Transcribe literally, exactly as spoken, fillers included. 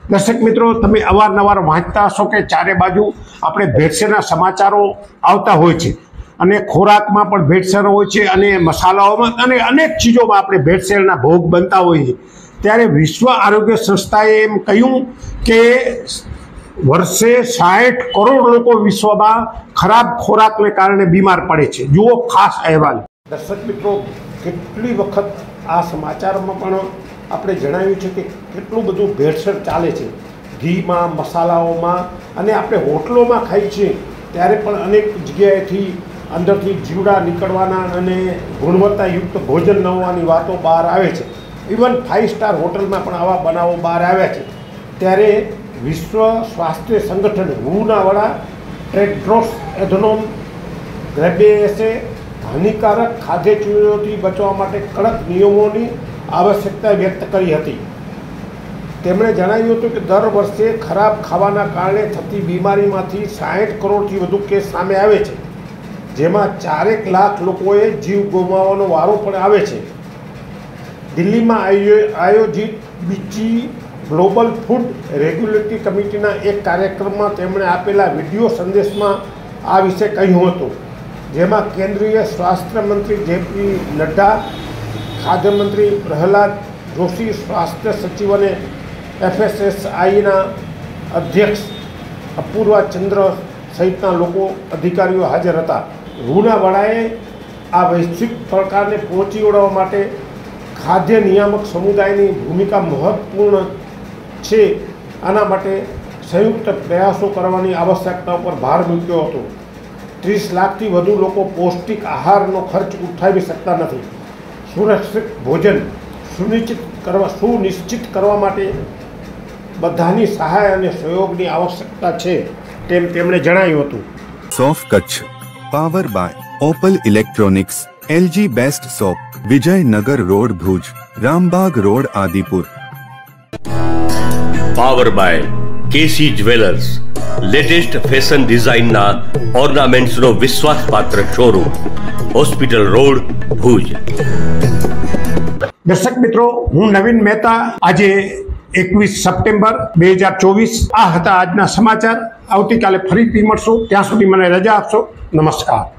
दर्शक मित्रों, तमे अवारनवार वांचता हशो के चारे बाजू आपणे भेड़सेळना समाचारो आवता होय छे अने खोराकमां पण भेड़सेळ होय छे अने मसालाओमां अने अनेक चीजोमां आपणे भेड़सेळना भोग बनता होय छे। त्यारे विश्व आरोग्य संस्थाए एम कह्युं के वर्षे साठ करोड़ लोग विश्व में खराब खोराक ने कारण बीमार पड़े छे। जुओ खास अहवाल। दर्शक मित्रों, केटली वखत आ समाचार में पण आपणे जणाव्युं छे कि केटલું બધું भेड़सेळ चाले छे घी में मसालाओं में अने आपणे होटलों में खाई छे त्यारे पण अनेक जग्याएथी अंदरथी जीवड़ा निकळवाना अने गुणवत्तायुक्त भोजन न होवानी वातो बहार आवे छे। इवन फाइव स्टार होटल में पण आवा बनावो बहार आव्या छे। त्यारे विश्व स्वास्थ्य संगठन वूना वड़ा टेड्रोस एधनोम घेब्रेयेसुसे हानिकारक खाद्य चीजोथी बचवा माटे कड़क नियमोनी आवश्यकता व्यक्त करी हती। તેમણે જણાવ્યું હતું કે દર વર્ષે ખરાબ ખાવાના કારણે થતી બીમારીમાંથી સાઠ કરોડથી વધુ કેસ સામે આવે છે, જેમાં ચારેક લાખ લોકોએ જીવ ગુમાવવાનો વારો પણ આવે છે। દિલ્હીમાં આયોજિત બીજી ગ્લોબલ ફૂડ રેગ્યુલેટરી કમિટીના એક કાર્યક્રમમાં તેમણે આપેલા વિડીયો સંદેશમાં આ વિશે કહ્યું હતું, જેમાં કેન્દ્રીય સ્વાસ્થ્ય મંત્રી જેપી નડ્ડા, ખાદ્ય મંત્રી પ્રહલાદ જોશી, સ્વાસ્થ્ય સચિવ અને એફએસએસઆઈના અધ્યક્ષ અપૂર્વા ચંદ્ર સહિતના લોકો અધિકારીઓ હાજર હતા। રૂનાવાડાએ આ વૈશ્વિક પડકારને પહોંચી વળવા માટે ખાદ્ય નિયામક સમુદાયની ભૂમિકા મહત્વપૂર્ણ છે, આના માટે સંયુક્ત પ્રયાસો કરવાની આવશ્યકતા પર ભાર મૂક્યો હતો। ત્રીસ લાખથી વધુ લોકો પૌષ્ટિક આહારનો ખર્ચ ઉઠાવી શકતા નથી। સુરક્ષિત ભોજન સુનિશ્ચિત કરવા સુનિશ્ચિત કરવા માટે બધાની સહાય અને સહયોગની આવશ્યકતા છે તેમ તેમણે જણાવ્યું હતું। સોફ Kutch power by Opal electronics, LG best shop, Vijaynagar road Bhuj, Rambag road Adipur. Power by KC jewellers, latest fashion design ना ऑर्नामेंट्स नो विश्वास पात्र शोरूम, हॉस्पिटल रोड भुज। दर्शक मित्रों, हूँ नवीन मेहता। आज एकवीस सप्टेम्बर बे हज़ार चौबीस आ हता आजना समाचार। आवती काले फरीथी मळशुं, त्यां सुधी मने रजा आपशो। नमस्कार।